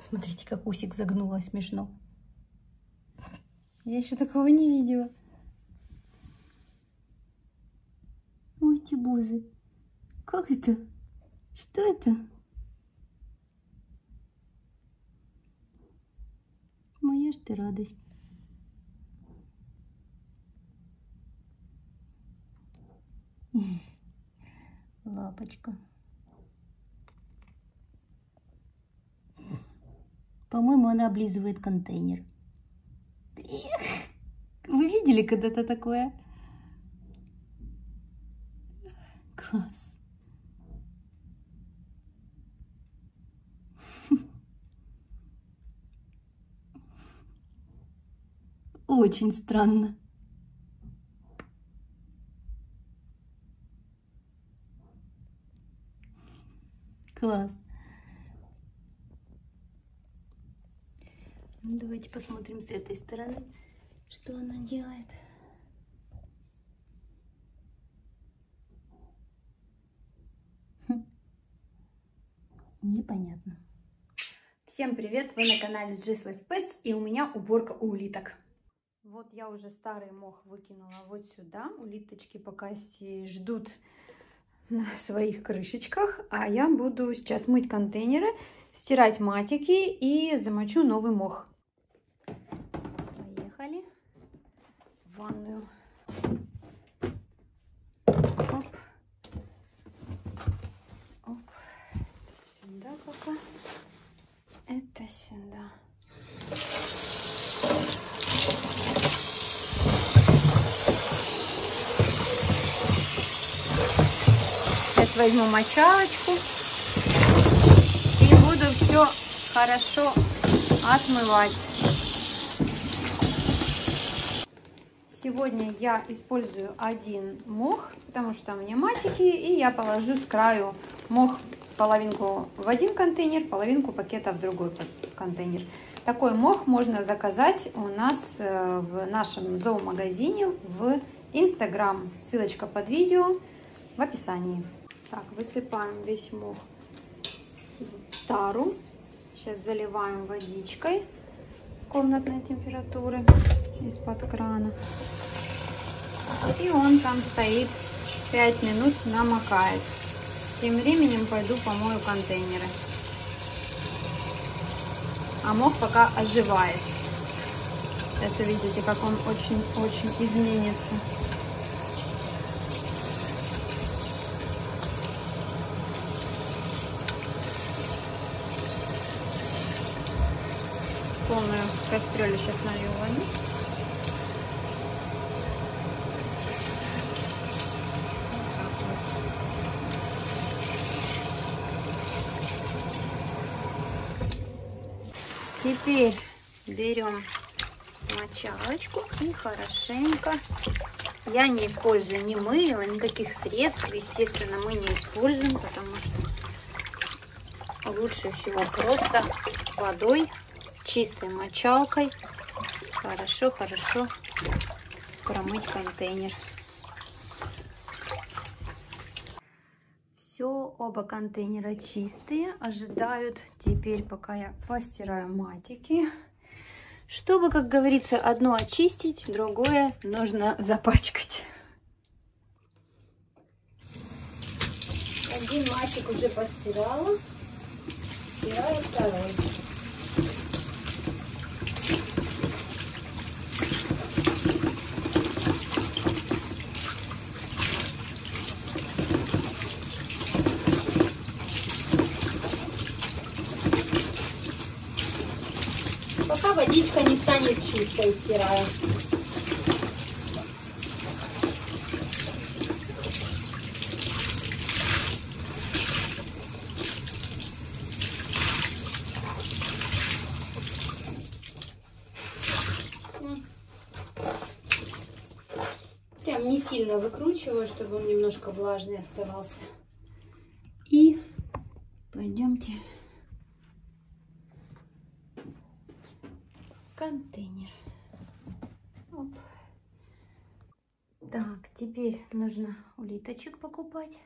Смотрите, как усик загнула, смешно. Я еще такого не видела. Ой, эти бузы. Как это? Что это? Моя ж ты радость. Лапочка. По-моему, она облизывает контейнер. Вы видели когда-то такое? Класс. Очень странно. Класс. Ну, давайте посмотрим с этой стороны, что она делает. Непонятно. Всем привет! Вы на канале Just Life Pets, и у меня уборка улиток. Вот я уже старый мох выкинула вот сюда. Улиточки пока ждут на своих крышечках, а я буду сейчас мыть контейнеры, стирать матики и замочу новый мох. Поехали в ванную. Оп. Оп. Это сюда пока. Это сюда. Сейчас возьму мочалочку и буду все хорошо отмывать. Сегодня я использую один мох, потому что у меня матики, и я положу с краю мох половинку в один контейнер, половинку пакета в другой контейнер. Такой мох можно заказать у нас в нашем зоомагазине в Instagram. Ссылочка под видео в описании. Так, высыпаем весь мох в тару. Сейчас заливаем водичкой комнатной температуры из-под крана. И он там стоит 5 минут, намокает. Тем временем пойду помою контейнеры. А мох пока оживает. Сейчас увидите, как он очень-очень изменится. Полную кастрюлю сейчас налью воды. Теперь берем мочалочку и хорошенько. Я не использую ни мыла, никаких средств. Естественно, мы не используем, потому что лучше всего просто водой, чистой мочалкой хорошо-хорошо промыть контейнер. Все, оба контейнера чистые, ожидают теперь, пока я постираю матики. Чтобы, как говорится, одно очистить, другое нужно запачкать. Один матик уже постирала, стираю второй. Пока водичка не станет чистой, стираю. Все. Прям не сильно выкручиваю, чтобы он немножко влажный оставался. И пойдемте контейнер. Оп. Так, теперь нужно улиточек покупать.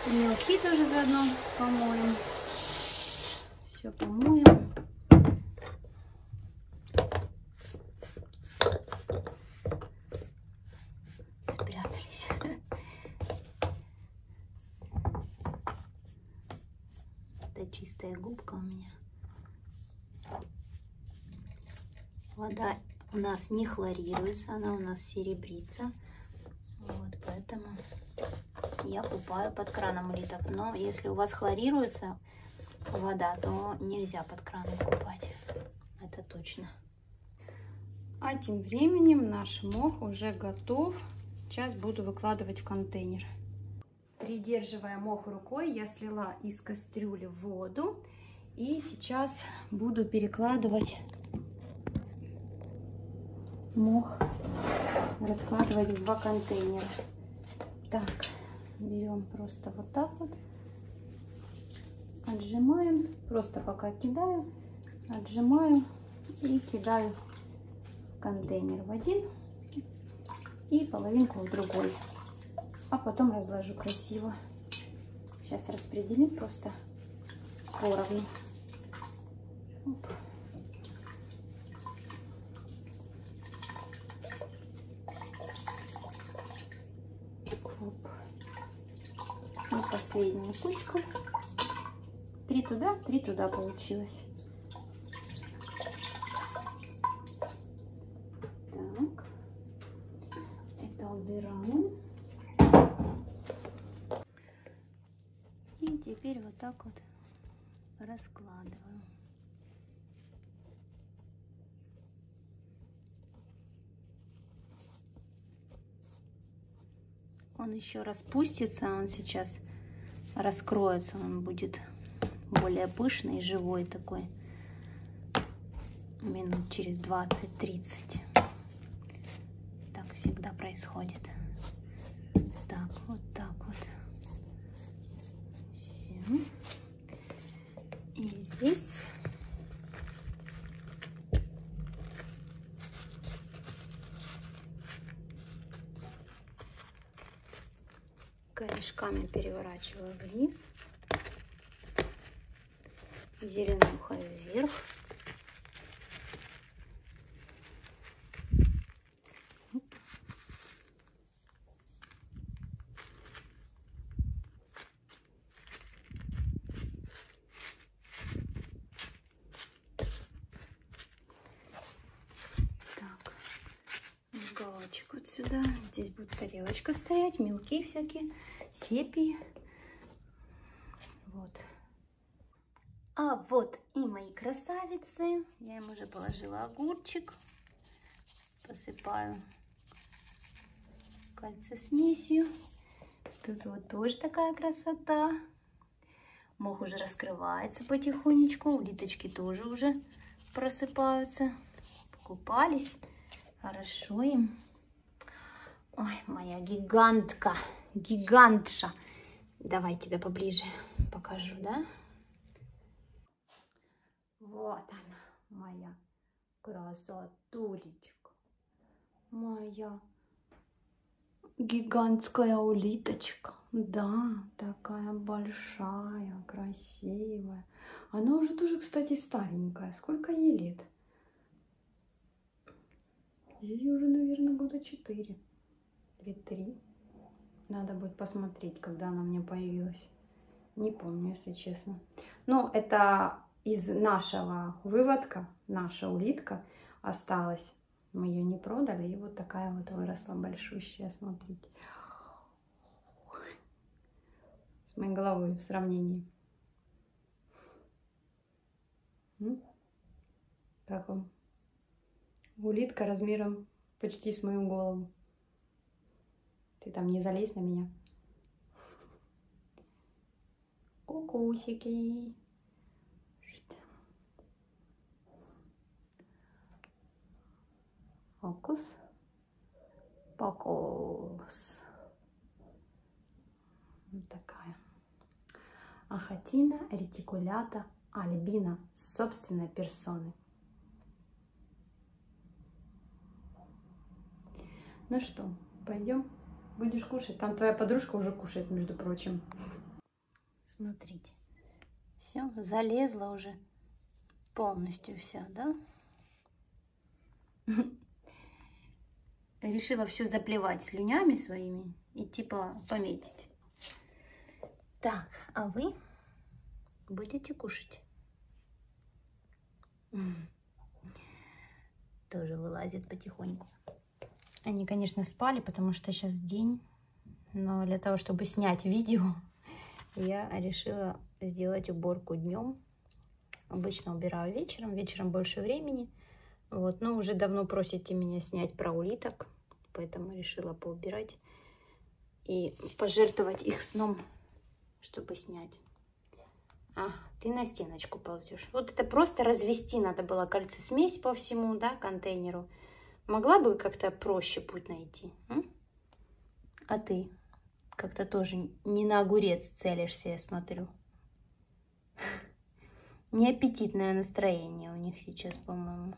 Мелки тоже заодно помоем. Все помоем. Спрятались. Это чистая губка у меня. Вода у нас не хлорируется, она у нас серебрится. Вот, поэтому я купаю под краном улиток. Но если у вас хлорируется вода, то нельзя под краном купать. Это точно. А тем временем наш мох уже готов. Сейчас буду выкладывать в контейнер. Придерживая мох рукой, я слила из кастрюли воду. И сейчас буду перекладывать мох, раскладывать в 2 контейнера. Так, берем просто вот так вот, отжимаем, просто пока кидаю, отжимаю и кидаю в контейнер в один и половинку в другой, а потом разложу красиво. Сейчас распределим просто поровну. Оп. И последняя кучка. 3 туда, 3 туда получилось. Так, это убираем. И теперь вот так вот раскладываю. Он еще распустится, он сейчас раскроется, он будет более пышный и живой такой. Минут через 20-30. Так всегда происходит. Так, вот так вот. Все. И здесь корешками переворачиваю вниз, зеленуха вверх. Так, уголочек вот сюда. Здесь будет тарелочка стоять, мелки всякие, сепии. Вот. А вот и мои красавицы. Я им уже положила огурчик. Посыпаю кальций-смесью. Тут вот тоже такая красота. Мох уже раскрывается потихонечку. Улиточки тоже уже просыпаются. Покупались. Хорошо им. Ой, моя гигантка. Гигантша. Давай тебя поближе покажу, да? Вот она, моя красотулечка. Моя гигантская улиточка. Да, такая большая, красивая. Она уже тоже, кстати, старенькая. Сколько ей лет? Ей уже, наверное, года 4 или 3. Надо будет посмотреть, когда она мне появилась. Не помню, если честно. Но это из нашего выводка, наша улитка осталась. Мы ее не продали, и вот такая вот выросла большущая, смотрите. С моей головой в сравнении. Как вам? Улитка размером почти с мою голову. Ты там не залезь на меня. Кукусики. Фокус. Фокус. Вот такая. Ахатина ретикулята альбина собственной персоны. Ну что, пойдем? Будешь кушать? Там твоя подружка уже кушает, между прочим. Смотрите, все, залезла уже полностью вся, да? Решила все заплевать слюнями своими и типа пометить. Так, а вы будете кушать? Тоже вылазит потихоньку. Они, конечно, спали, потому что сейчас день. Но для того, чтобы снять видео, я решила сделать уборку днем. Обычно убираю вечером. Вечером больше времени. Вот, но уже давно просите меня снять про улиток. Поэтому решила поубирать и пожертвовать их сном, чтобы снять. А, ты на стеночку ползешь. Вот это просто развести надо было кальций-смесь по всему, да, контейнеру. Могла бы как-то проще путь найти. А ты как-то тоже не на огурец целишься, я смотрю. Неаппетитное настроение у них сейчас, по-моему.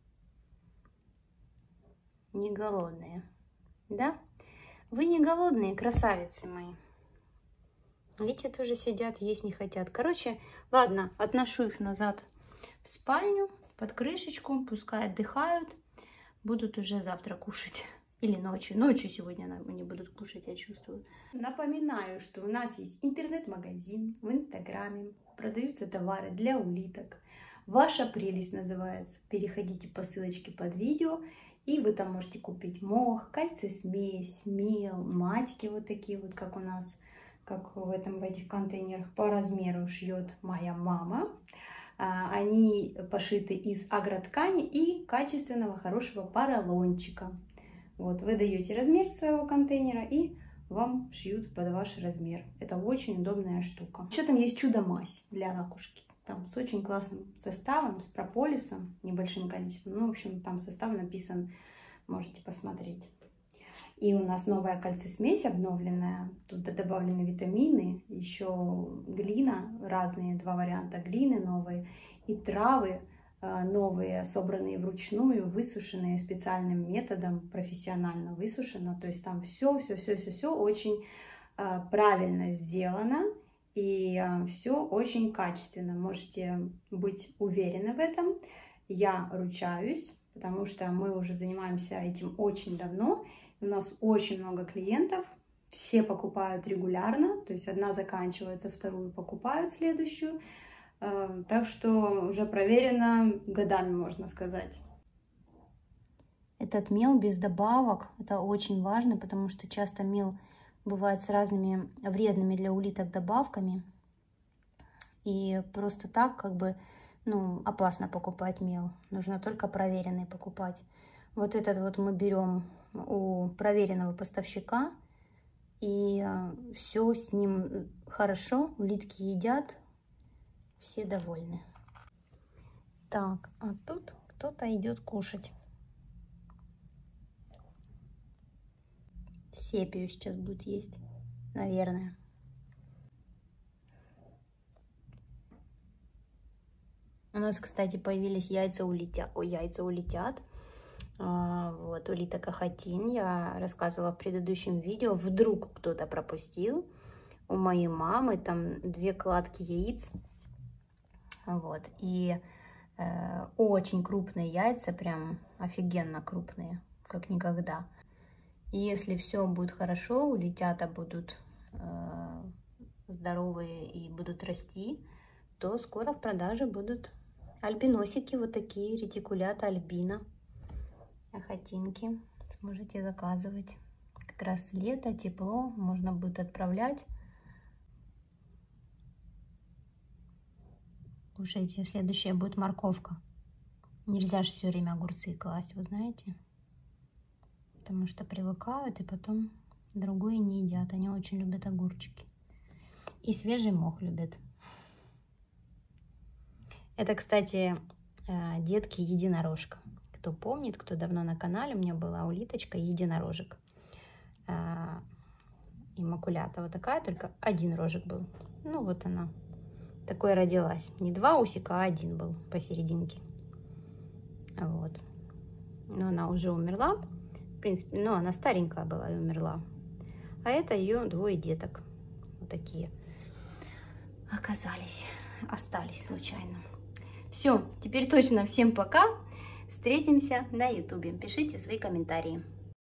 Не голодные. Да? Вы не голодные, красавицы мои. Видите, тоже сидят, есть не хотят. Короче, ладно, отношу их назад в спальню, под крышечку, пускай отдыхают. Будут уже завтра кушать. Или ночью. Ночью сегодня они будут кушать, я чувствую. Напоминаю, что у нас есть интернет-магазин в Инстаграме. Продаются товары для улиток. Ваша прелесть называется. Переходите по ссылочке под видео. И вы там можете купить мох, кальций-смесь, мел, матики вот такие вот, как у нас, как в этих контейнерах. По размеру шьет моя мама. Они пошиты из агроткани и качественного хорошего поролончика. Вот, вы даете размер своего контейнера и вам шьют под ваш размер. Это очень удобная штука. Еще там есть чудо-мазь для ракушки. Там с очень классным составом, с прополисом, небольшим количеством. Ну, в общем, там состав написан, можете посмотреть. И у нас новая кальций-смесь обновленная. Тут добавлены витамины, еще глина, разные два варианта глины новые. И травы новые, собранные вручную, высушенные специальным методом, профессионально высушено. То есть там все очень правильно сделано. И все очень качественно. Можете быть уверены в этом. Я ручаюсь, потому что мы уже занимаемся этим очень давно. У нас очень много клиентов. Все покупают регулярно. То есть одна заканчивается, вторую покупают, следующую. Так что уже проверено годами, можно сказать. Этот мел без добавок, это очень важно, потому что часто мел бывает с разными вредными для улиток добавками. И просто так как бы, ну, опасно покупать мел. Нужно только проверенный покупать. Вот этот вот мы берем у проверенного поставщика. И все с ним хорошо. Улитки едят. Все довольны. Так, а тут кто-то идет кушать. Сепию сейчас будет есть, наверное. У нас, кстати, появились яйца улетят. Вот, улиток ахатин. Я рассказывала в предыдущем видео. Вдруг кто-то пропустил. У моей мамы там 2 кладки яиц. Вот, и очень крупные яйца, прям офигенно крупные, как никогда. И если все будет хорошо, улитята будут здоровые и будут расти, то скоро в продаже будут альбиносики, вот такие, ретикулята альбина, ахатинки. Сможете заказывать. Как раз лето, тепло, можно будет отправлять. Кушайте, следующая будет морковка. Нельзя же все время огурцы класть, вы знаете. Потому что привыкают и потом другое не едят. Они очень любят огурчики. И свежий мох любят. Это, кстати, детки единорожка. Кто помнит, кто давно на канале, у меня была улиточка единорожек. Иммакулята вот такая, только 1 рожек был. Ну вот она. Такой родилась. Не 2 усика, а 1 был посерединке. Вот. Но она уже умерла. В принципе, ну, она старенькая была и умерла. А это ее 2 деток. Вот такие. остались случайно. Все, теперь точно всем пока. Встретимся на ютубе. Пишите свои комментарии.